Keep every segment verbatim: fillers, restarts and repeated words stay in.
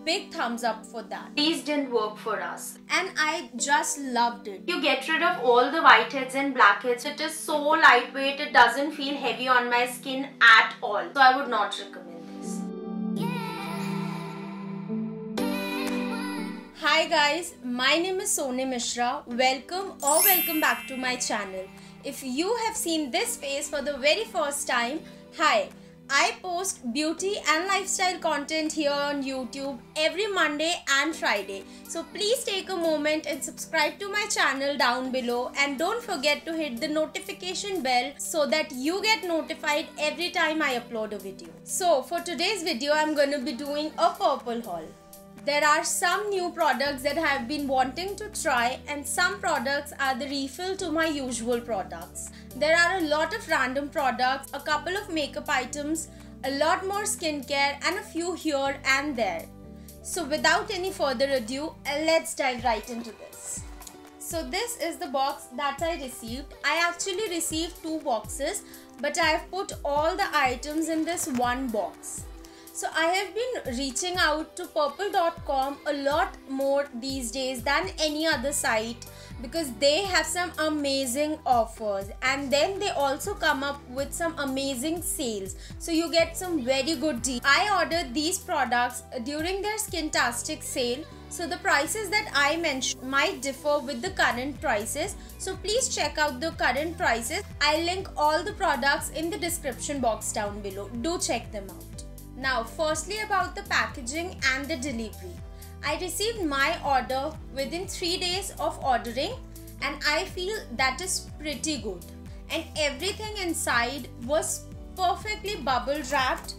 big thumbs up for that. These didn't work for us. And I just loved it. You get rid of all the whiteheads and blackheads. It is so lightweight, it doesn't feel heavy on my skin at all. So I would not recommend this. Hi guys, my name is Soni Mishra. Welcome or welcome back to my channel. If you have seen this face for the very first time, hi. I post beauty and lifestyle content here on YouTube every Monday and Friday. So please take a moment and subscribe to my channel down below, and don't forget to hit the notification bell so that you get notified every time I upload a video. So for today's video, I'm going to be doing a purple haul. There are some new products that I have been wanting to try, and some products are the refill to my usual products. There are a lot of random products, a couple of makeup items, a lot more skincare, and a few here and there. So without any further ado, let's dive right into this. So this is the box that I received. I actually received two boxes, but I have put all the items in this one box. So I have been reaching out to purple dot com a lot more these days than any other site, because they have some amazing offers, and then they also come up with some amazing sales, so you get some very good deals. I ordered these products during their Skintastic sale, so the prices that I mentioned might differ with the current prices, so please check out the current prices. I'll link all the products in the description box down below. Do check them out. Now, firstly about the packaging and the delivery. I received my order within three days of ordering, and I feel that is pretty good. And everything inside was perfectly bubble wrapped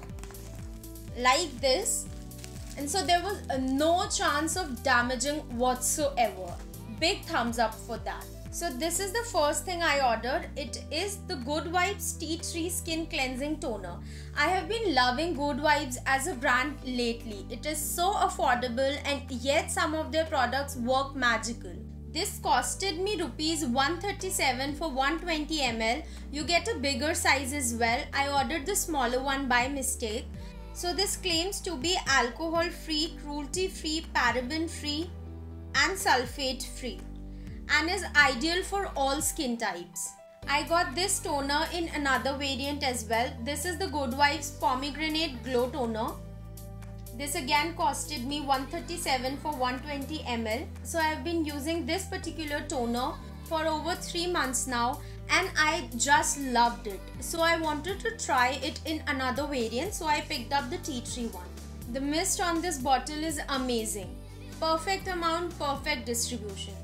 like this, and so there was no chance of damaging whatsoever. Big thumbs up for that. So this is the first thing I ordered. It is the Good Vibes Tea Tree Skin Cleansing Toner. I have been loving Good Vibes as a brand lately. It is so affordable, and yet some of their products work magical. This costed me rupees one thirty-seven for one hundred twenty milliliters. You get a bigger size as well. I ordered the smaller one by mistake. So this claims to be alcohol free, cruelty free, paraben free and sulfate free, and is ideal for all skin types. I got this toner in another variant as well. This is the Good Vibes Pomegranate Glow Toner. This again costed me one thirty-seven for one hundred twenty milliliters. So I have been using this particular toner for over three months now, and I just loved it. So I wanted to try it in another variant, so I picked up the tea tree one. The mist on this bottle is amazing. Perfect amount, perfect distribution.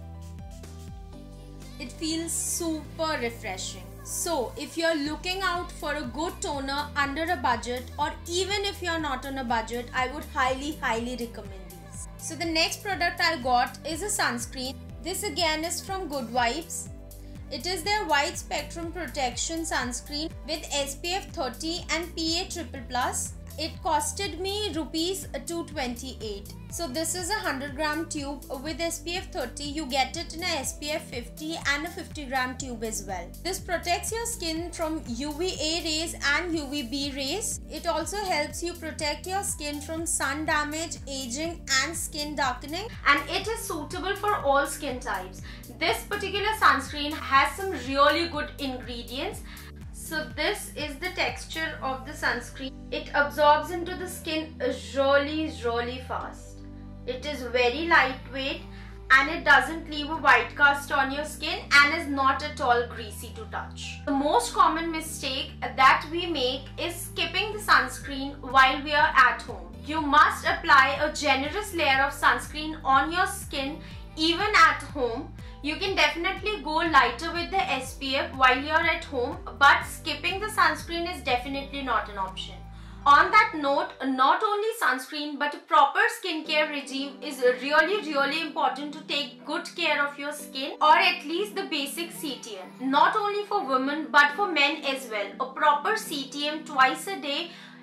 It feels super refreshing. So if you're looking out for a good toner under a budget, or even if you're not on a budget, I would highly highly recommend these. So the next product I got is a sunscreen. This again is from Good Vibes. It is their wide spectrum protection sunscreen with S P F thirty and P A triple plus. It costed me rupees two twenty-eight. So this is a one hundred gram tube with S P F thirty. You get it in a S P F fifty and a fifty gram tube as well. This protects your skin from U V A rays and U V B rays. It also helps you protect your skin from sun damage, aging and skin darkening. And it is suitable for all skin types. This particular sunscreen has some really good ingredients. So this is the texture of the sunscreen. It absorbs into the skin really, really fast. It is very lightweight, and it doesn't leave a white cast on your skin, and is not at all greasy to touch. The most common mistake that we make is skipping the sunscreen while we are at home. You must apply a generous layer of sunscreen on your skin even at home. You can definitely go lighter with the S P F while you're at home, but skipping the sunscreen is definitely not an option. On that note, not only sunscreen but a proper skincare regime is really really important to take good care of your skin, or at least the basic C T M. Not only for women but for men as well. A proper C T M twice a day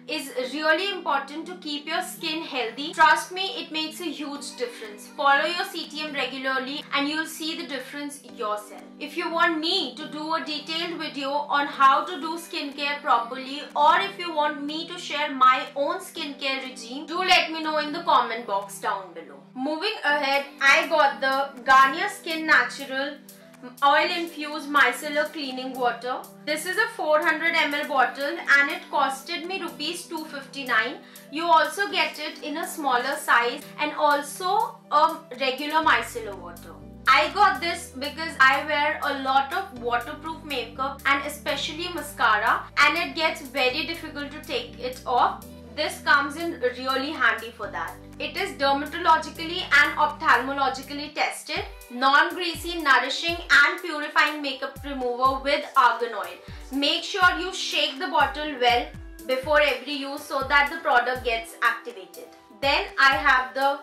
is really important to keep your skin healthy. Trust me, it makes a huge difference. Follow your C T M regularly and you'll see the difference yourself. If you want me to do a detailed video on how to do skincare properly, or if you want me to share my own skincare regime, do let me know in the comment box down below. Moving ahead, I got the Garnier Skin Natural Oil Infused Micellar Cleaning Water. This is a four hundred milliliter bottle and it costed me rupees two fifty-nine. You also get it in a smaller size and also a regular micellar water. I got this because I wear a lot of waterproof makeup and especially mascara, and it gets very difficult to take it off. This comes in really handy for that. It is dermatologically and ophthalmologically tested, non-greasy, nourishing and purifying makeup remover with argan oil. Make sure you shake the bottle well before every use so that the product gets activated. Then I have the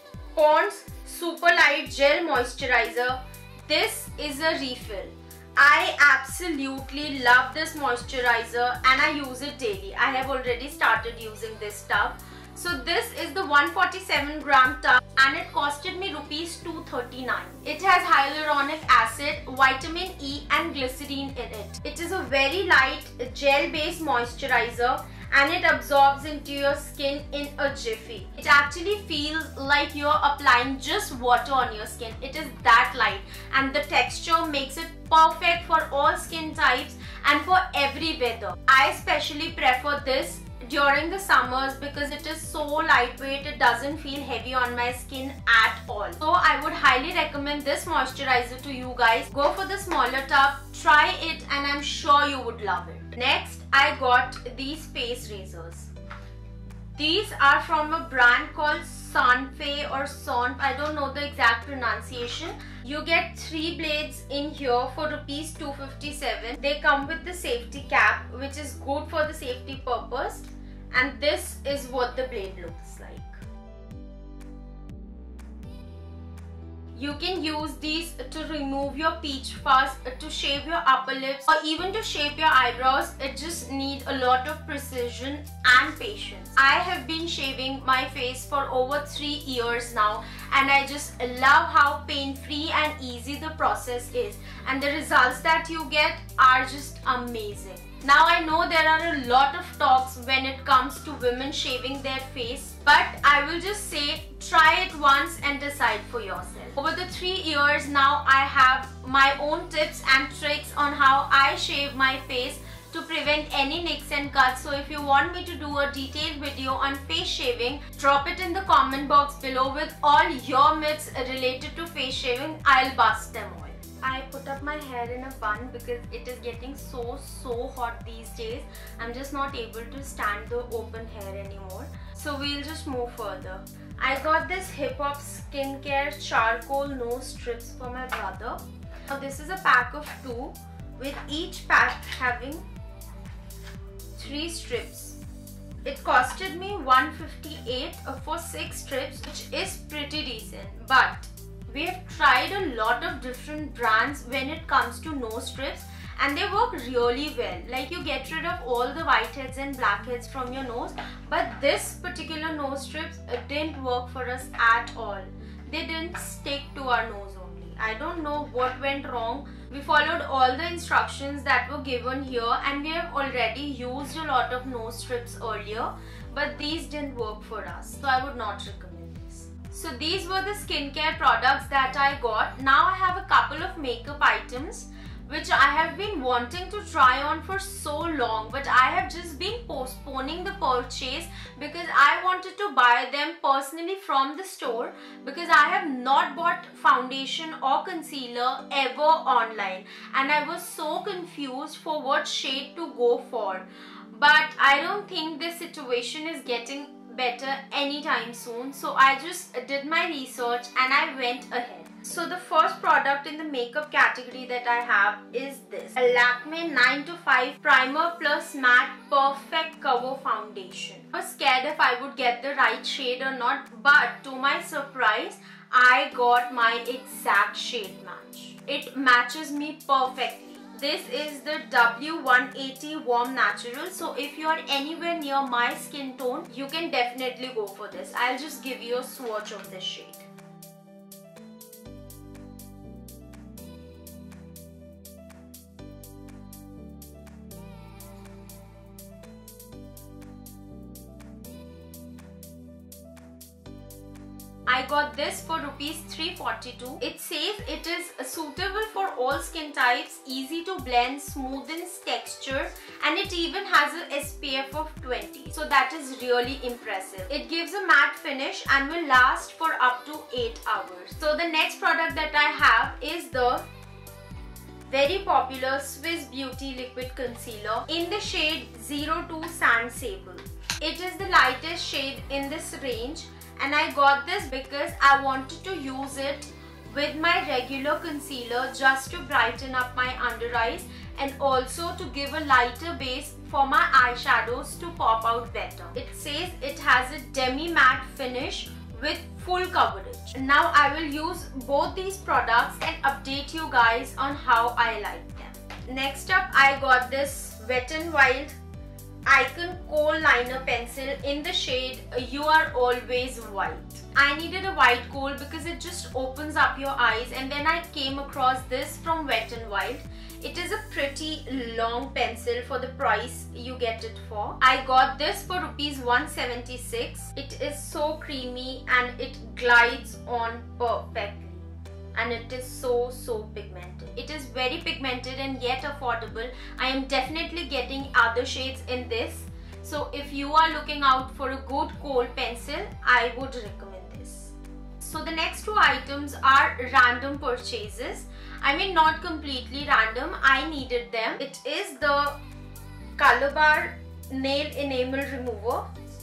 Pond's Super Light Gel Moisturizer. This is a refill. I absolutely love this moisturizer and I use it daily. I have already started using this tub. So this is the one hundred forty-seven gram tub and it costed me rupees two thirty-nine. It has hyaluronic acid, vitamin E and glycerine in it. It is a very light gel based moisturizer and it absorbs into your skin in a jiffy. It actually feels like you're applying just water on your skin. It is that light and the texture makes it perfect for all skin types and for every weather. I especially prefer this during the summers because it is so lightweight, it doesn't feel heavy on my skin at all. So I would highly recommend this moisturizer to you guys. Go for the smaller tub, try it and I'm sure you would love it. Next, I got these face razors. These are from a brand called Sanfe or Son. I don't know the exact pronunciation. You get three blades in here for rupees two fifty-seven. They come with the safety cap, which is good for the safety purpose. And this is what the blade looks like. You can use these to remove your peach fuzz, to shave your upper lips or even to shape your eyebrows. It just needs a lot of precision and patience. I have been shaving my face for over three years now and I just love how pain-free and easy the process is, and the results that you get are just amazing. Now I know there are a lot of talks when it comes to women shaving their face, but I will just say try it once and decide for yourself. Over the three years now, I have my own tips and tricks on how I shave my face to prevent any nicks and cuts. So if you want me to do a detailed video on face shaving, drop it in the comment box below with all your myths related to face shaving. I'll bust them all. I put up my hair in a bun because it is getting so so hot these days. I'm just not able to stand the open hair anymore. So we'll just move further. I got this Hip Hop Skincare Charcoal Nose Strips for my brother. Now this is a pack of two, with each pack having three strips. It costed me one fifty-eight for six strips, which is pretty decent. But we have tried a lot of different brands when it comes to nose strips and they work really well. Like, you get rid of all the whiteheads and blackheads from your nose, but this particular nose strips didn't work for us at all. They didn't stick to our nose only. I don't know what went wrong. We followed all the instructions that were given here and we have already used a lot of nose strips earlier, but these didn't work for us. So I would not recommend. So these were the skincare products that I got. Now I have a couple of makeup items which I have been wanting to try on for so long, but I have just been postponing the purchase because I wanted to buy them personally from the store, because I have not bought foundation or concealer ever online and I was so confused for what shade to go for. But I don't think this situation is getting better anytime soon, so I just did my research and I went ahead. So the first product in the makeup category that I have is this a Lakme nine to five Primer Plus Matte Perfect Cover Foundation. I was scared if I would get the right shade or not, but to my surprise I got my exact shade match. It matches me perfectly. This is the W one eighty Warm Natural. So if you are anywhere near my skin tone, you can definitely go for this. I'll just give you a swatch of this shade. I got this for rupees three forty-two. It says it is suitable for all skin types, easy to blend, smoothens texture, and it even has a S P F of twenty. So that is really impressive. It gives a matte finish and will last for up to eight hours. So the next product that I have is the very popular Swiss Beauty Liquid Concealer in the shade zero two Sand Sable. It is the lightest shade in this range. And I got this because I wanted to use it with my regular concealer just to brighten up my under eyes and also to give a lighter base for my eyeshadows to pop out better. It says it has a demi matte finish with full coverage. Now I will use both these products and update you guys on how I like them. Next up, I got this Wet n Wild Icon Kohl Liner Pencil in the shade You Are Always White. I needed a white kohl because it just opens up your eyes, and then I came across this from Wet n Wild. It is a pretty long pencil for the price you get it for. I got this for rupees one seventy-six. It is so creamy and it glides on perfectly. And it is so so pigmented. It is very pigmented and yet affordable. I am definitely getting other shades in this. So if you are looking out for a good kohl pencil, I would recommend this. So the next two items are random purchases. I mean, not completely random. I needed them. It is the Color Bar Nail Enamel Remover.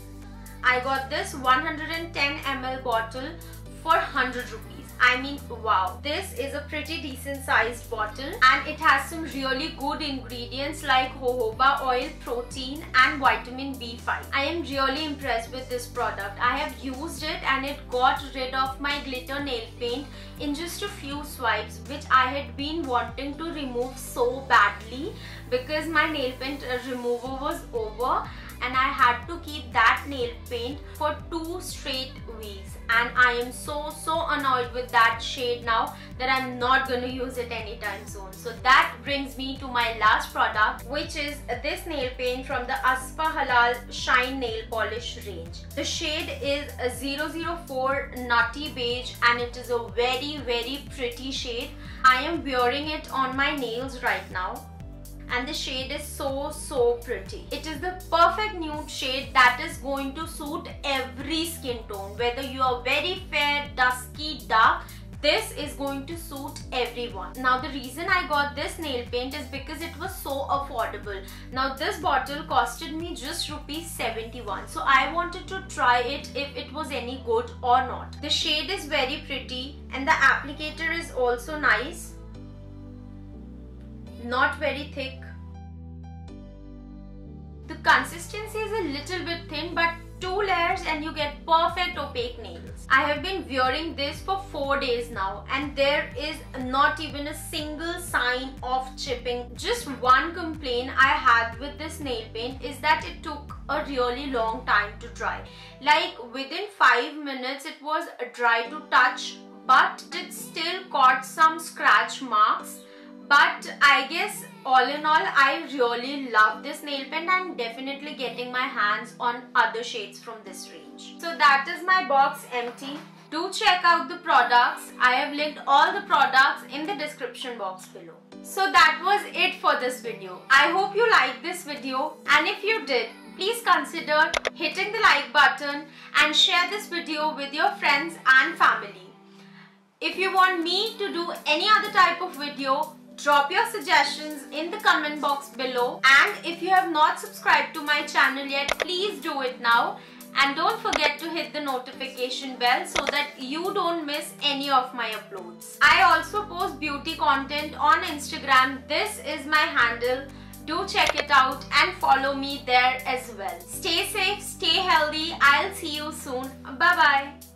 I got this one hundred ten milliliter bottle for one hundred rupees. I mean, wow, this is a pretty decent sized bottle and it has some really good ingredients like jojoba oil, protein and vitamin B five. I am really impressed with this product. I have used it and it got rid of my glitter nail paint in just a few swipes, which I had been wanting to remove so badly because my nail paint remover was over and I had to keep that nail paint for two straight weeks, and I am so so annoyed with that shade now that I'm not going to use it anytime soon. So that brings me to my last product, which is this nail paint from the Aspa Halal Shine Nail Polish range. The shade is a zero zero four Nutty Beige and it is a very very pretty shade. I am wearing it on my nails right now. And the shade is so so pretty. It is the perfect nude shade that is going to suit every skin tone. Whether you are very fair, dusky, dark, this is going to suit everyone. Now the reason I got this nail paint is because it was so affordable. Now this bottle costed me just rupees seventy-one. So I wanted to try it if it was any good or not. The shade is very pretty and the applicator is also nice. Not very thick. The consistency is a little bit thin, but two layers and you get perfect opaque nails. I have been wearing this for four days now and there is not even a single sign of chipping. Just one complaint I had with this nail paint is that it took a really long time to dry. Like within five minutes it was dry to touch, but it still got some scratch marks. But I guess all in all, I really love this nail paint. I'm definitely getting my hands on other shades from this range. So that is my box empty. Do check out the products. I have linked all the products in the description box below. So that was it for this video. I hope you liked this video, and if you did, please consider hitting the like button and share this video with your friends and family. If you want me to do any other type of video, drop your suggestions in the comment box below, and if you have not subscribed to my channel yet, please do it now, and don't forget to hit the notification bell so that you don't miss any of my uploads. I also post beauty content on Instagram. This is my handle. Do check it out and follow me there as well. Stay safe, stay healthy. I'll see you soon. Bye bye.